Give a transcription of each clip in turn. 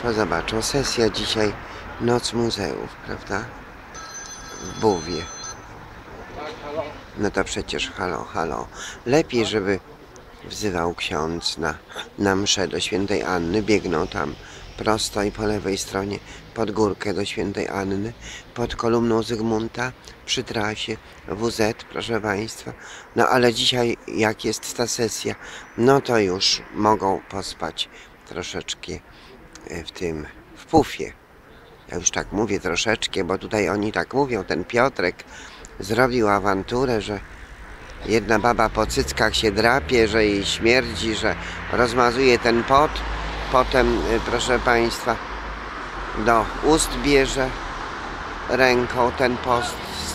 Państwo zobaczą, sesja dzisiaj, Noc Muzeów, prawda? W Buwie. No to przecież halo, halo. Lepiej, żeby wzywał ksiądz na mszę do świętej Anny. Biegną tam prosto i po lewej stronie pod górkę do świętej Anny, pod kolumną Zygmunta, przy trasie WZ, proszę Państwa. No ale dzisiaj, jak jest ta sesja, no to już mogą pospać troszeczkę w pufie. Ja już tak mówię troszeczkę, bo tutaj oni tak mówią, ten Piotrek zrobił awanturę, że jedna baba po cyckach się drapie, że jej śmierdzi, że rozmazuje ten pot. Potem, proszę Państwa, do ust bierze ręką ten post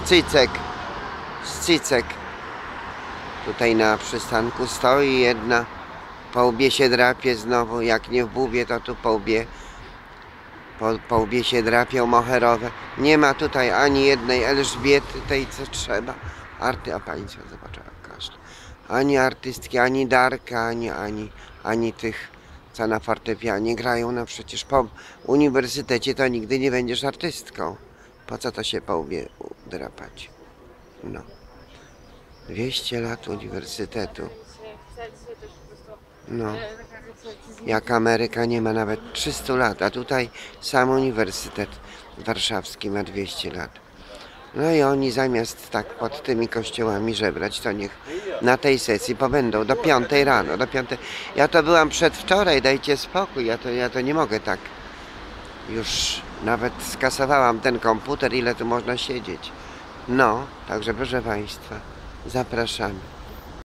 z cycek. Tutaj na przystanku stoi jedna, po łbie się drapie znowu, jak nie w Buwie, to tu po łbie się drapią moherowe. Nie ma tutaj ani jednej Elżbiety, tej co trzeba. A Państwo zobaczą jak każdy. Ani artystki, ani Darka, ani tych, co na fortepianie grają. No przecież po uniwersytecie to nigdy nie będziesz artystką. Po co to się po łbie drapać? No. 200 lat uniwersytetu. No. Jak Ameryka nie ma nawet 300 lat, a tutaj sam Uniwersytet Warszawski ma 200 lat. No i oni zamiast tak pod tymi kościołami żebrać, to niech na tej sesji pobędą do 5 rano, do 5. Ja to byłam przedwczoraj, dajcie spokój, ja to nie mogę tak. Już nawet skasowałam ten komputer, ile tu można siedzieć. No, także proszę Państwa, zapraszamy.